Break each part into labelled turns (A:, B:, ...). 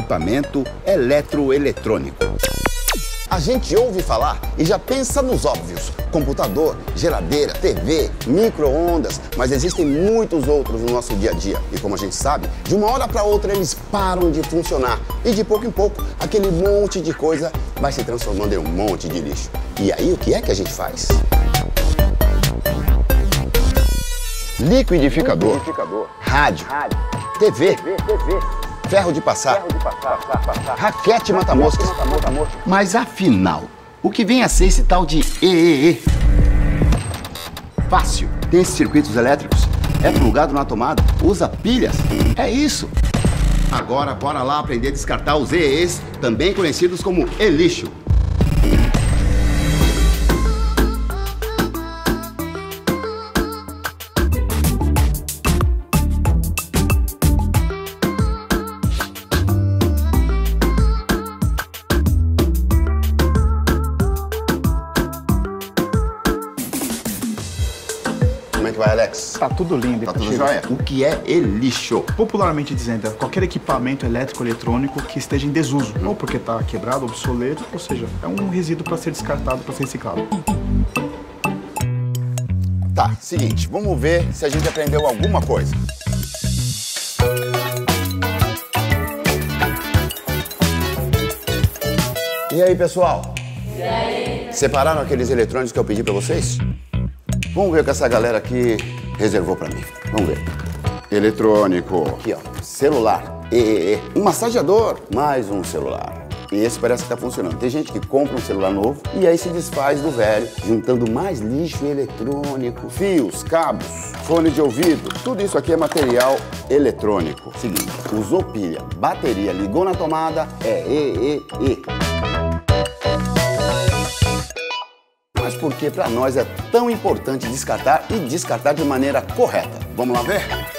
A: equipamento eletroeletrônico.
B: A gente ouve falar e já pensa nos óbvios. Computador, geladeira, TV, micro-ondas, mas existem muitos outros no nosso dia a dia. E como a gente sabe, de uma hora para outra eles param de funcionar. E de pouco em pouco, aquele monte de coisa vai se transformando em um monte de lixo. E aí o que é que a gente faz? Liquidificador, rádio, TV, ferro de passar, raquete mata-moscas.
A: Mas afinal, o que vem a ser esse tal de EEE? Fácil. Tem esses circuitos elétricos, é plugado na tomada, usa pilhas. É isso. Agora bora lá aprender a descartar os EEs, também conhecidos como e-lixo.
B: Como é que vai, Alex?
C: Tá tudo lindo.
B: Tá tudo jóia?
A: O que é e-lixo?
C: Popularmente dizendo, é qualquer equipamento elétrico-eletrônico que esteja em desuso, ou porque está quebrado, obsoleto, ou seja, é um resíduo para ser descartado, para ser reciclado.
B: Tá, seguinte, vamos ver se a gente aprendeu alguma coisa. E aí, pessoal? E aí? Separaram aqueles eletrônicos que eu pedi pra vocês? Vamos ver o que essa galera aqui reservou pra mim. Vamos ver. Eletrônico. Aqui, ó. Celular. EEE. Um massageador. Mais um celular. E esse parece que tá funcionando. Tem gente que compra um celular novo e aí se desfaz do velho, juntando mais lixo eletrônico, fios, cabos, fone de ouvido. Tudo isso aqui é material eletrônico. Seguinte, usou pilha, bateria, ligou na tomada, é EEE. Mas por que para nós é tão importante descartar e descartar de maneira correta? Vamos lá ver?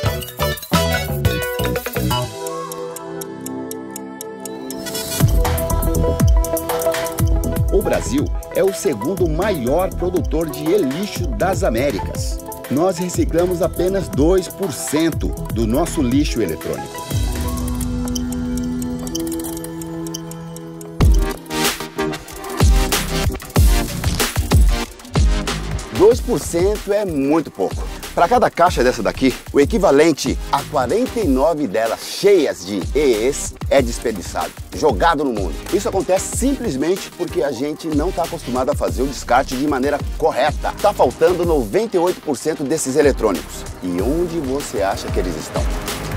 A: O Brasil é o segundo maior produtor de e-lixo das Américas. Nós reciclamos apenas 2% do nosso lixo eletrônico.
B: $2% é muito pouco. Para cada caixa dessa daqui, o equivalente a 49 delas cheias de EEs é desperdiçado, jogado no mundo. Isso acontece simplesmente porque a gente não está acostumado a fazer o descarte de maneira correta. Está faltando 98% desses eletrônicos. E onde você acha que eles estão?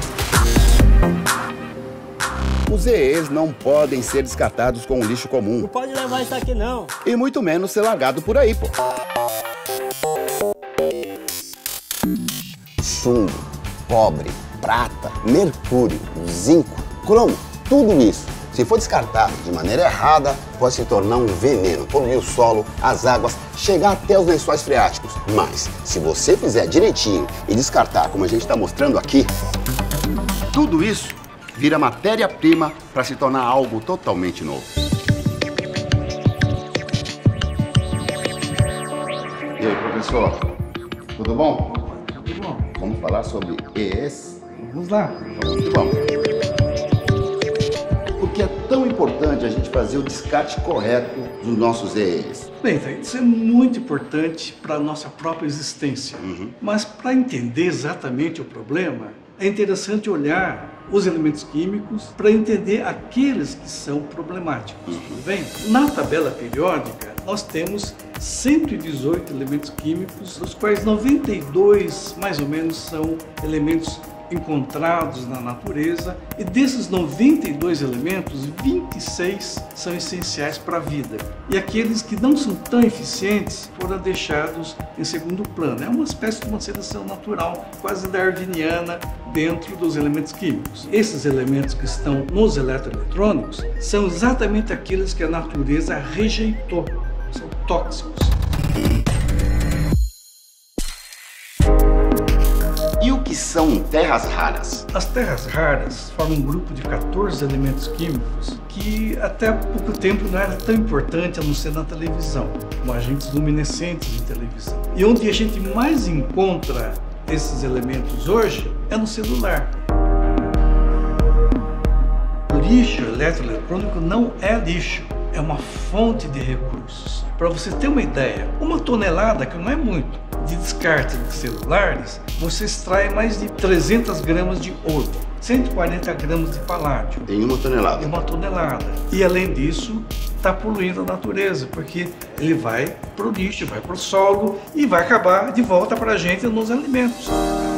A: Os EEs não podem ser descartados com o lixo comum.
D: Não pode levar isso aqui não.
A: E muito menos ser largado por aí, pô.
B: Chumbo, cobre, prata, mercúrio, zinco, cromo, tudo isso, se for descartado de maneira errada, pode se tornar um veneno, poluir o solo, as águas, chegar até os lençóis freáticos. Mas, se você fizer direitinho e descartar como a gente está mostrando aqui,
A: tudo isso vira matéria-prima para se tornar algo totalmente novo.
B: E aí, professor, tudo bom?
C: Tudo bom.
B: Vamos falar sobre EEs?
C: Vamos lá.
B: Muito bom.
A: Por que é tão importante a gente fazer o descarte correto dos nossos EEs?
E: Bem, isso é muito importante para a nossa própria existência. Mas para entender exatamente o problema, é interessante olhar os elementos químicos para entender aqueles que são problemáticos. Tudo bem? Na tabela periódica, nós temos 118 elementos químicos, dos quais 92, mais ou menos, são elementos encontrados na natureza, e desses 92 elementos, 26 são essenciais para a vida. E aqueles que não são tão eficientes foram deixados em segundo plano. É uma espécie de uma seleção natural, quase darwiniana, dentro dos elementos químicos. Esses elementos que estão nos eletroeletrônicos são exatamente aqueles que a natureza rejeitou, são tóxicos.
A: E o que são terras raras?
E: As terras raras formam um grupo de 14 elementos químicos que até há pouco tempo não era tão importante a não ser na televisão, como agentes luminescentes de televisão. E onde a gente mais encontra esses elementos hoje é no celular. Por lixo eletroeletrônico não é lixo, é uma fonte de recursos. Para você ter uma ideia, 1 tonelada, que não é muito, de descarte de celulares, você extrai mais de 300 gramas de ouro, 140 gramas de paládio.
B: Em 1 tonelada?
E: Em 1 tonelada. E além disso, está poluindo a natureza, porque ele vai para o lixo, vai para o solo e vai acabar de volta para a gente nos alimentos.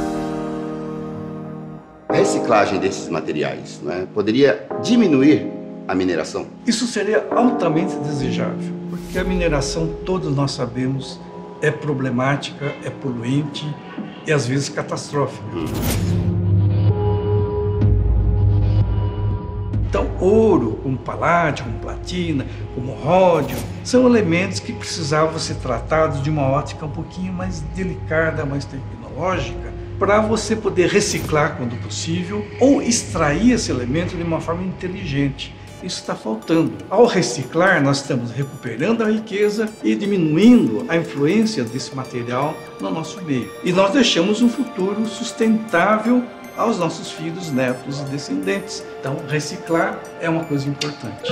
B: A reciclagem desses materiais, né, poderia diminuir a mineração?
E: Isso seria altamente desejável, porque a mineração, todos nós sabemos, é problemática, é poluente e às vezes catastrófica. Então, ouro, como paládio, como platina, como ródio, são elementos que precisavam ser tratados de uma ótica um pouquinho mais delicada, mais tecnológica, para você poder reciclar quando possível ou extrair esse elemento de uma forma inteligente. Isso está faltando. Ao reciclar, nós estamos recuperando a riqueza e diminuindo a influência desse material no nosso meio. E nós deixamos um futuro sustentável aos nossos filhos, netos e descendentes. Então, reciclar é uma coisa importante.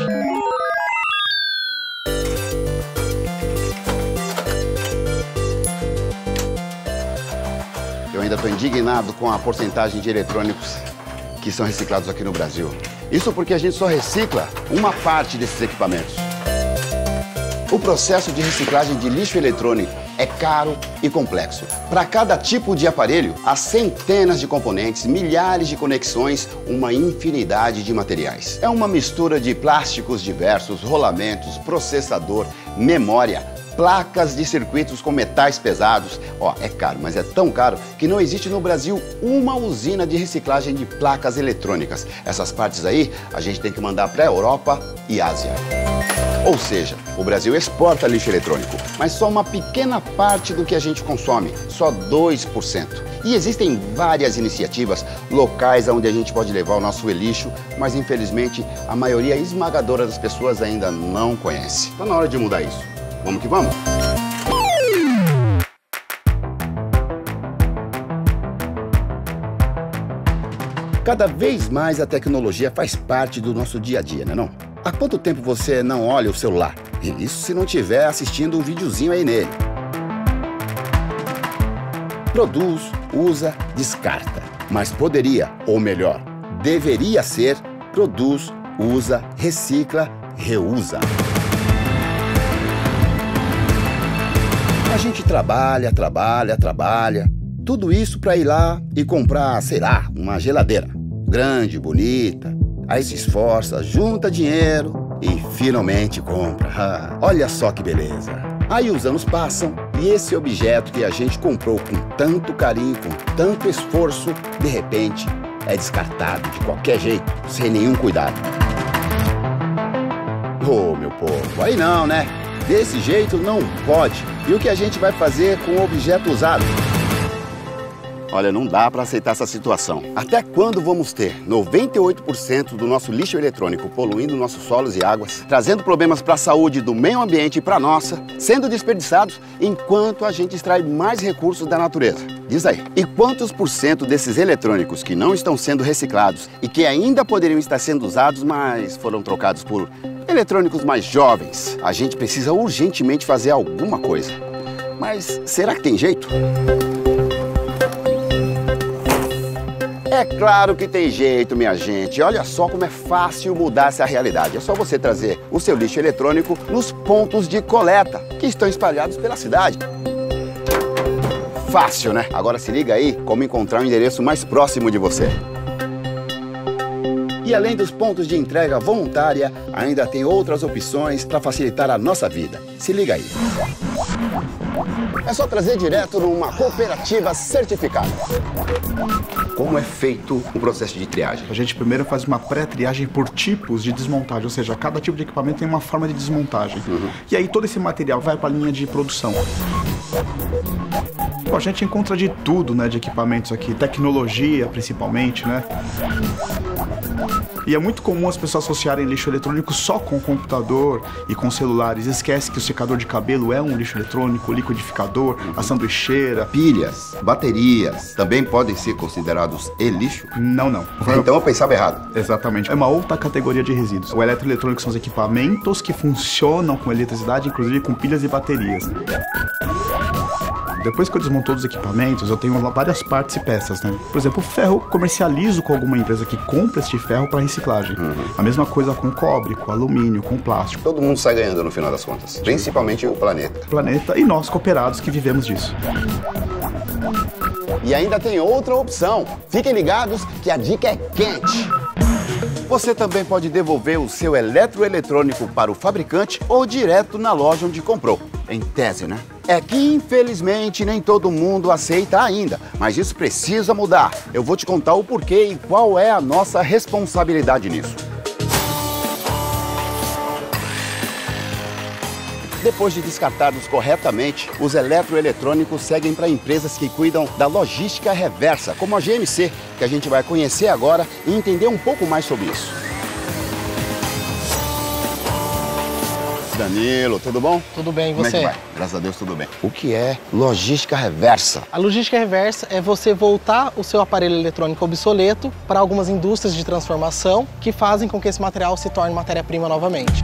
B: Eu ainda estou indignado com a porcentagem de eletrônicos que são reciclados aqui no Brasil. Isso porque a gente só recicla uma parte desses equipamentos. O processo de reciclagem de lixo eletrônico é caro e complexo. Para cada tipo de aparelho, há centenas de componentes, milhares de conexões, uma infinidade de materiais. É uma mistura de plásticos diversos, rolamentos, processador, memória, placas de circuitos com metais pesados. É caro, mas é tão caro que não existe no Brasil uma usina de reciclagem de placas eletrônicas. Essas partes aí a gente tem que mandar para a Europa e Ásia. Ou seja, o Brasil exporta lixo eletrônico, mas só uma pequena parte do que a gente consome, só 2%. E existem várias iniciativas locais onde a gente pode levar o nosso lixo, mas infelizmente a maioria esmagadora das pessoas ainda não conhece. Está na hora de mudar isso. Vamos que vamos! Cada vez mais a tecnologia faz parte do nosso dia a dia, não é não? Há quanto tempo você não olha o celular? Isso se não estiver assistindo um videozinho aí nele. Produz, usa, descarta. Mas poderia, ou melhor, deveria ser, produz, usa, recicla, reusa. A gente trabalha. Tudo isso para ir lá e comprar, sei lá, uma geladeira. Grande, bonita. Aí se esforça, junta dinheiro e finalmente compra. Olha só que beleza. Aí os anos passam e esse objeto que a gente comprou com tanto carinho, com tanto esforço, de repente é descartado de qualquer jeito, sem nenhum cuidado. Meu povo, aí não, né? Desse jeito não pode. E o que a gente vai fazer com o objeto usado? Olha, não dá para aceitar essa situação. Até quando vamos ter 98% do nosso lixo eletrônico poluindo nossos solos e águas, trazendo problemas para a saúde do meio ambiente e para a nossa, sendo desperdiçados enquanto a gente extrai mais recursos da natureza? Diz aí, e quantos por cento desses eletrônicos que não estão sendo reciclados e que ainda poderiam estar sendo usados, mas foram trocados por eletrônicos mais jovens? A gente precisa urgentemente fazer alguma coisa. Mas será que tem jeito? É claro que tem jeito, minha gente. Olha só como é fácil mudar essa realidade. É só você trazer o seu lixo eletrônico nos pontos de coleta que estão espalhados pela cidade. Fácil, né? Agora se liga aí como encontrar o endereço mais próximo de você. E além dos pontos de entrega voluntária, ainda tem outras opções para facilitar a nossa vida. Se liga aí. É só trazer direto numa cooperativa certificada. Como é feito o processo de triagem?
C: A gente primeiro faz uma pré-triagem por tipos de desmontagem, ou seja, cada tipo de equipamento tem uma forma de desmontagem. E aí todo esse material vai para a linha de produção. A gente encontra de tudo, né, de equipamentos aqui, tecnologia principalmente, né? E é muito comum as pessoas associarem lixo eletrônico só com o computador e com celulares. Esquece que o secador de cabelo é um lixo eletrônico, o liquidificador, a sanduicheira.
B: Pilhas, baterias, também podem ser considerados lixo?
C: Não.
B: Então eu pensava errado.
C: Exatamente. É uma outra categoria de resíduos. O eletroeletrônico são os equipamentos que funcionam com eletricidade, inclusive com pilhas e baterias. Depois que eu desmonto todos os equipamentos, eu tenho várias partes e peças, né? Por exemplo, o ferro eu comercializo com alguma empresa que compra este ferro para reciclagem. A mesma coisa com cobre, com alumínio, com plástico.
B: Todo mundo sai ganhando no final das contas, principalmente o planeta.
C: Planeta e nós, cooperados, que vivemos disso.
B: E ainda tem outra opção. Fiquem ligados que a dica é quente. Você também pode devolver o seu eletroeletrônico para o fabricante ou direto na loja onde comprou. Em tese, né? É que, infelizmente, nem todo mundo aceita ainda, mas isso precisa mudar. Eu vou te contar o porquê e qual é a nossa responsabilidade nisso. Depois de descartados corretamente, os eletroeletrônicos seguem para empresas que cuidam da logística reversa, como a GMC, que a gente vai conhecer agora e entender um pouco mais sobre isso. Danilo, tudo bom?
D: Tudo bem, e
B: Como
D: você?
B: é que vai? Graças a Deus, tudo bem. O que é logística reversa?
D: A logística reversa é você voltar o seu aparelho eletrônico obsoleto para algumas indústrias de transformação que fazem com que esse material se torne matéria-prima novamente.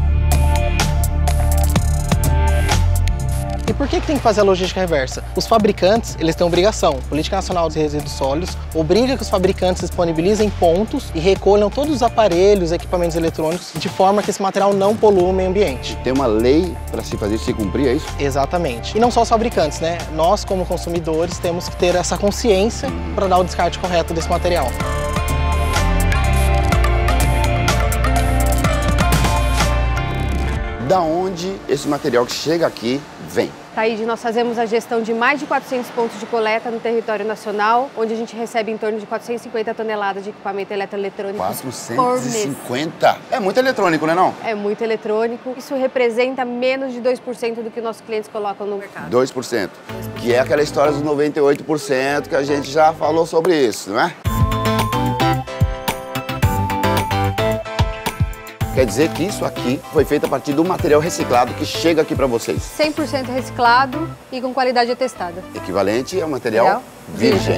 D: E por que tem que fazer a logística reversa? Os fabricantes, eles têm obrigação. A Política Nacional de Resíduos Sólidos obriga que os fabricantes disponibilizem pontos e recolham todos os aparelhos, equipamentos eletrônicos, de forma que esse material não polua o meio ambiente.
B: Tem uma lei para se fazer, se cumprir, é isso?
D: Exatamente. E não só os fabricantes, né? Nós, como consumidores, temos que ter essa consciência para dar o descarte correto desse material.
B: Da onde esse material que chega aqui vem?
F: Taíde, nós fazemos a gestão de mais de 400 pontos de coleta no território nacional, onde a gente recebe em torno de 450 toneladas de equipamento eletroeletrônico por mês.
B: 450? É muito eletrônico, né não?
F: É muito eletrônico. Isso representa menos de 2% do que nossos clientes colocam no mercado.
B: 2%. Que é aquela história dos 98% que a gente já falou sobre isso, não é? Quer dizer que isso aqui foi feito a partir do material reciclado que chega aqui para vocês.
F: 100% reciclado e com qualidade atestada.
B: Equivalente ao material virgem.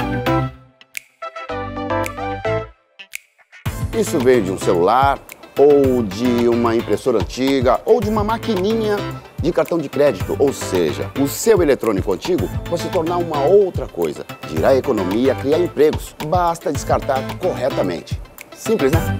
B: Isso veio de um celular, ou de uma impressora antiga, ou de uma maquininha de cartão de crédito. Ou seja, o seu eletrônico antigo pode se tornar uma outra coisa. Girar economia, criar empregos. Basta descartar corretamente. Simples, né?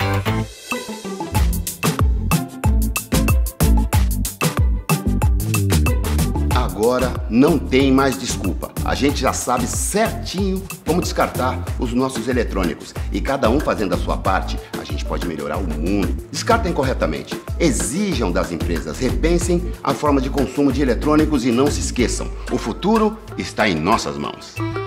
B: Agora não tem mais desculpa. A gente já sabe certinho como descartar os nossos eletrônicos. E cada um fazendo a sua parte, a gente pode melhorar o mundo. Descartem corretamente. Exijam das empresas, repensem a forma de consumo de eletrônicos e não se esqueçam, o futuro está em nossas mãos.